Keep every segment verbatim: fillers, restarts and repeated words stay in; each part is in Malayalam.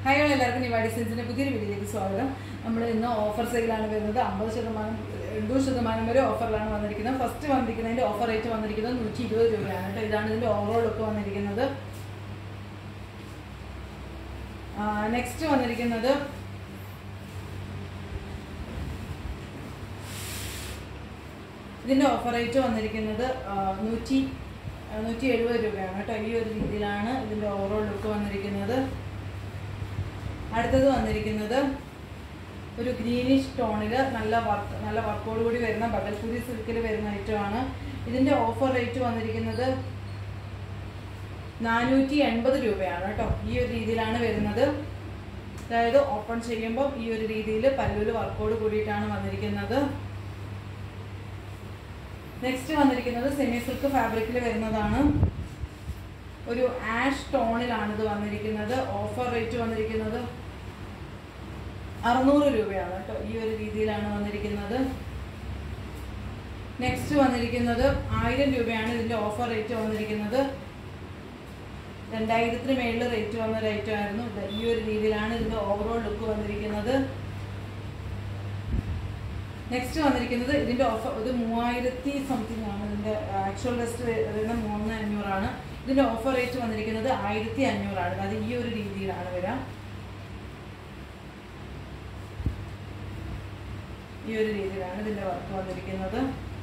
Hi, everyone. We are going to offer sale. Offer first one offer rate overall look. Uh, next one this offer rate നൂറ്റി എഴുപത് രൂപയാണ് ട്ടോ ഈ ഒരു രീതിയിലാണ് ഇതിന്റെ ഓവറോൾ ലുക്ക് വന്നിരിക്കുന്നത്. അടുത്തത് വന്നിരിക്കുന്നത് ഒരു ഗ്രീനിഷ് ടോണിൽ നല്ല വർക്ക് നല്ല വർക്കോട് കൂടി വരുന്ന ബഗൽപൂരി സിൽക്കിൽ വരുന്ന ഐറ്റം ആണ്. ഇതിന്റെ ഓഫർ റേറ്റ് വന്നിരിക്കുന്നത് നാനൂറ്റി എൺപത് രൂപയാണ് ട്ടോ ഈ ഒരു രീതിയിലാണ് വരുന്നത്. അതായത് ഓപ്പൺ ചെയ്യുമ്പോൾ ഈ ഒരു രീതിയിൽ പല്ലുവിൽ വർക്കോട് കൂടിയിട്ടാണ് വന്നിരിക്കുന്നത്. നെക്സ്റ്റ് വന്നിരിക്കുന്നത് സെമി സിൽക്ക് ഫാബ്രിക്കിൽ വരുന്നതാണ്. ഒരു ആഷ് ടോണിലാണ് ഇത് വന്നിരിക്കുന്നത്. ഓഫർ റേറ്റ് വന്നിരിക്കുന്നത് അറുന്നൂറ് രൂപയാണ് കേട്ടോ ഈ ഒരു രീതിയിലാണ് വന്നിരിക്കുന്നത്. നെക്സ്റ്റ് വന്നിരിക്കുന്നത് ആയിരം രൂപയാണ് ഇതിന്റെ ഓഫർ റേറ്റ് വന്നിരിക്കുന്നത്. രണ്ടായിരത്തിന് മേളിൽ റേറ്റ് വന്ന ഒരു ഐറ്റം ആയിരുന്നു. ഈ ഒരു രീതിയിലാണ് ഇതിന്റെ ഓവറോൾ ലുക്ക് വന്നിരിക്കുന്നത്. നെക്സ്റ്റ് വന്നിരിക്കുന്നത് ഇതിന്റെ ഓഫർ ഇത് മൂവായിരത്തി സംതിങ് ആണ്. ഇതിന്റെ ആക്ച്വൽ ടെസ്റ്റ് വരുന്ന മൂന്ന് അഞ്ഞൂറാണ്. ഇതിന്റെ ഓഫർ റേറ്റ് വന്നിരിക്കുന്നത് ആയിരത്തി അഞ്ഞൂറാണ്. അത് ഈ ഒരു രീതിയിലാണ് വരാം. ഈ ഒരു രീതിയിലാണ് ഇതിന്റെ വർക്ക് വന്നിരിക്കുന്നത്.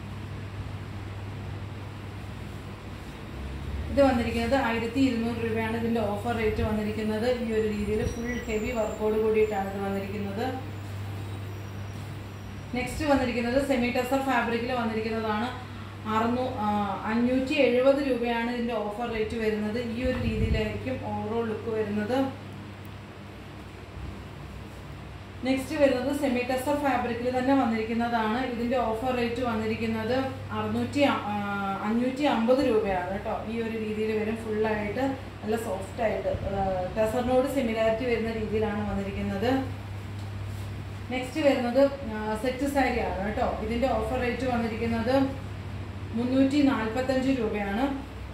ഇത് വന്നിരിക്കുന്നത് ആയിരത്തി ഇരുന്നൂറ് രൂപയാണ് ഇതിന്റെ ഓഫർ റേറ്റ് വന്നിരിക്കുന്നത്. ഈ ഒരു രീതിയിൽ ഫുൾ ഹെവി വർക്കോട് കൂടിയിട്ടാണ് ഇത് വന്നിരിക്കുന്നത്. നെക്സ്റ്റ് വന്നിരിക്കുന്നത് സെമി ടെസർ ഫാബ്രിക്കിൽ വന്നിരിക്കുന്നതാണ്. അറുന്നൂ അഞ്ഞൂറ്റി എഴുപത് രൂപയാണ് ഇതിന്റെ ഓഫർ റേറ്റ് വരുന്നത്. ഈ ഒരു രീതിയിലായിരിക്കും ഓവറോൾ ലുക്ക് വരുന്നത്. നെക്സ്റ്റ് വരുന്നത് സെമി ടെസർ ഫാബ്രിക്കിൽ തന്നെ വന്നിരിക്കുന്നതാണ്. ഇതിന്റെ ഓഫർ റേറ്റ് വന്നിരിക്കുന്നത് അറുന്നൂറ്റി അഞ്ഞൂറ്റി അമ്പത് രൂപയാണ് കേട്ടോ ഈ ഒരു രീതിയിൽ വരും. ഫുള്ളായിട്ട് നല്ല സോഫ്റ്റ് ആയിട്ട് ടെസറിനോട് സിമിലാരിറ്റി വരുന്ന രീതിയിലാണ് വന്നിരിക്കുന്നത്. നെക്സ്റ്റ് വരുന്നത് സെറ്റ് സാരി ആണ് കേട്ടോ. ഇതിന്റെ ഓഫർ റേറ്റ് വന്നിരിക്കുന്നത് മുന്നൂറ്റി നാൽപ്പത്തഞ്ച് രൂപയാണ്.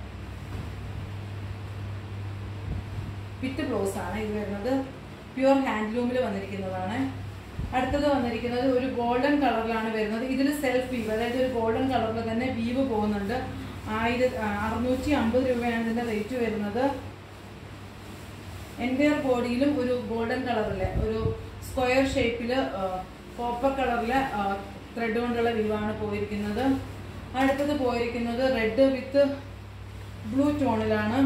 വിത്ത് ബ്ലൗസ് ആണ് ഇത് വരുന്നത്. പ്യുവർ ഹാൻഡ്ലൂമിൽ വന്നിരിക്കുന്നതാണ്. അടുത്തത് വന്നിരിക്കുന്നത് ഒരു ഗോൾഡൻ കളറിലാണ് വരുന്നത്. ഇതിൽ സെൽഫ് വീവ്, അതായത് ഒരു ഗോൾഡൻ കളറിൽ തന്നെ വീവ് പോകുന്നുണ്ട്. ആയിരത്തി അറുന്നൂറ്റി അമ്പത് രൂപയാണ് ഇതിന്റെ റേറ്റ് വരുന്നത്. എൻ്റയർ ബോഡിയിലും ഒരു ഗോൾഡൻ കളറിലെ ഒരു സ്ക്വയർ ഷേപ്പിൽ കോപ്പർ കളറിലെ ത്രെഡ് കൊണ്ടുള്ള വീവാണ് പോയിരിക്കുന്നത്. അടുത്തത് പോയിരിക്കുന്നത് റെഡ് വിത്ത് ബ്ലൂ ടോണിലാണ്.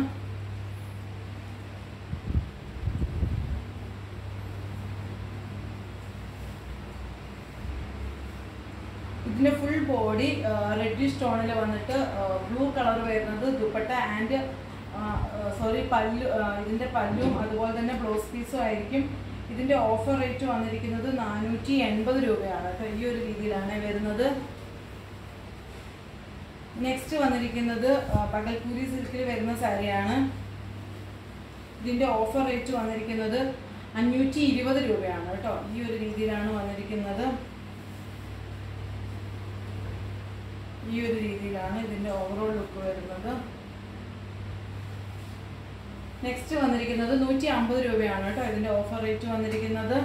ഇതിന്റെ ഫുൾ ബോഡി റെഡിഷ് ടോണിൽ വന്നിട്ട് ബ്ലൂ കളർ വരുന്നത് ദുപ്പട്ട ആൻഡ് സോറി പല്ലു ഇതിന്റെ പല്ലും അതുപോലെ തന്നെ ബ്ലൗസ് പീസും ആയിരിക്കും. ഇതിന്റെ ഓഫർ റേറ്റ് വന്നിരിക്കുന്നത് നാനൂറ്റി എൺപത് രൂപയാണ് കേട്ടോ ഈ ഒരു രീതിയിലാണ് വരുന്നത്. നെക്സ്റ്റ് വന്നിരിക്കുന്നത് പകൽപൂരി സിൽക്കിൽ വരുന്ന സാരിയാണ്. ഇതിന്റെ ഓഫർ റേറ്റ് വന്നിരിക്കുന്നത് അഞ്ഞൂറ്റി ഇരുപത് രൂപയാണ് കേട്ടോ ഈ ഒരു രീതിയിലാണ് വന്നിരിക്കുന്നത്. ഈ ഒരു രീതിയിലാണ് ഇതിന്റെ ഓവറോൾ ലുക്ക് വരുന്നത്. നെക്സ്റ്റ് വന്നിരിക്കുന്നത് നൂറ്റി അമ്പത് രൂപയാണ് കേട്ടോ ഇതിന്റെ ഓഫർ റേറ്റ് വന്നിരിക്കുന്നത്.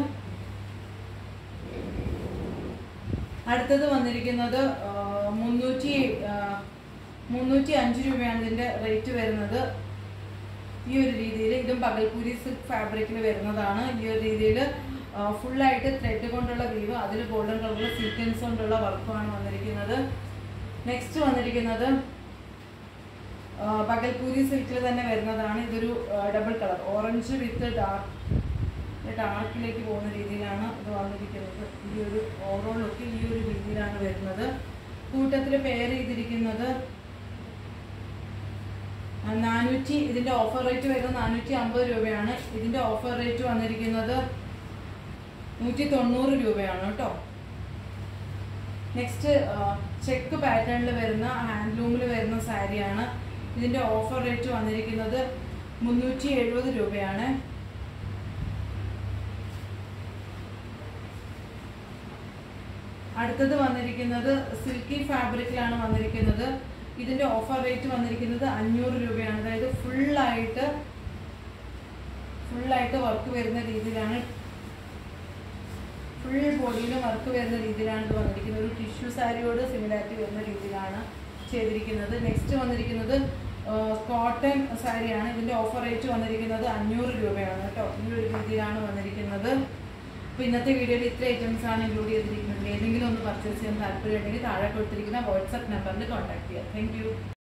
അടുത്തത് വന്നിരിക്കുന്നത് മുന്നൂറ്റി മുന്നൂറ്റി അഞ്ച് രൂപയാണ് ഇതിന്റെ റേറ്റ് വരുന്നത്. ഈ ഒരു രീതിയിൽ ഇതും പകൽപൂരി സിൽക്ക് ഫാബ്രിക്കിൽ വരുന്നതാണ്. ഈ ഒരു രീതിയിൽ ഫുള്ളായിട്ട് ത്രെഡ് കൊണ്ടുള്ള വീവ്, അതിൽ ഗോൾഡൻ കളറിൽ സീക്വൻസ് കൊണ്ടുള്ള വർക്കുമാണ് വന്നിരിക്കുന്നത്. നെക്സ്റ്റ് വന്നിരിക്കുന്നത് പകൽപൂരി സിൽക്കിൽ തന്നെ വരുന്നതാണ്. ഇതൊരു double colour orange with dark dark പോകുന്ന രീതിയിലാണ് ഇത് വന്നിരിക്കുന്നത്. ഈ ഒരു ഓവറോൾ ലുക്ക് ഈ ഒരു രീതിയിലാണ് വരുന്നത്. കൂട്ടത്തിൽ പെയർ ചെയ്തിരിക്കുന്നത് നാനൂറ്റി ഇതിന്റെ ഓഫർ റേറ്റ് വരുന്നത് നാനൂറ്റി അമ്പത് രൂപയാണ്. ഇതിന്റെ ഓഫർ റേറ്റ് വന്നിരിക്കുന്നത് നൂറ്റി തൊണ്ണൂറ് രൂപയാണ് കേട്ടോ. നെക്സ്റ്റ് ചെക്ക് പാറ്റേണിൽ വരുന്ന ഹാൻഡ്ലൂമിൽ വരുന്ന സാരിയാണ്. ഇതിന്റെ ഓഫർ റേറ്റ് വന്നിരിക്കുന്നത് മുന്നൂറ്റി എഴുപത് രൂപയാണ്. അടുത്തത് വന്നിരിക്കുന്നത് സിൽക്കി ഫാബ്രിക്കിലാണ് വന്നിരിക്കുന്നത്. ഇതിന്റെ ഓഫർ റേറ്റ് വന്നിരിക്കുന്നത് അഞ്ഞൂറ് രൂപയാണ്. അതായത് ഫുള്ളായിട്ട് ഫുള്ളായിട്ട് വർക്ക് വരുന്ന രീതിയിലാണ്, ഫുൾ ബോഡിയിലും വർക്ക് വരുന്ന രീതിയിലാണ് ഇത് വന്നിരിക്കുന്നത്. ഒരു ടിഷ്യൂ സാരിയോട് സിമിലാരിറ്റി വരുന്ന രീതിയിലാണ് ചെയ്തിരിക്കുന്നത്. നെക്സ്റ്റ് വന്നിരിക്കുന്നത് കോട്ടൺ സാരിയാണ്. ഇതിൻ്റെ ഓഫർ റേറ്റ് വന്നിരിക്കുന്നത് അഞ്ഞൂറ് രൂപയാണ് കേട്ടോ. ഈ ഒരു രീതിയിലാണ് വന്നിരിക്കുന്നത്. അപ്പോൾ ഇന്നത്തെ വീഡിയോയിൽ ഇത്ര ഐറ്റംസ് ആണ് ഇൻക്ലൂഡ് ചെയ്തിരിക്കുന്നത്. ഏതെങ്കിലും ഒന്ന് പർച്ചേസ് ചെയ്യാൻ താല്പര്യമുണ്ടെങ്കിൽ താഴെ കൊടുത്തിരിക്കുന്ന വാട്സപ്പ് നമ്പറിൽ കോൺടാക്ട് ചെയ്യാം. Thank U.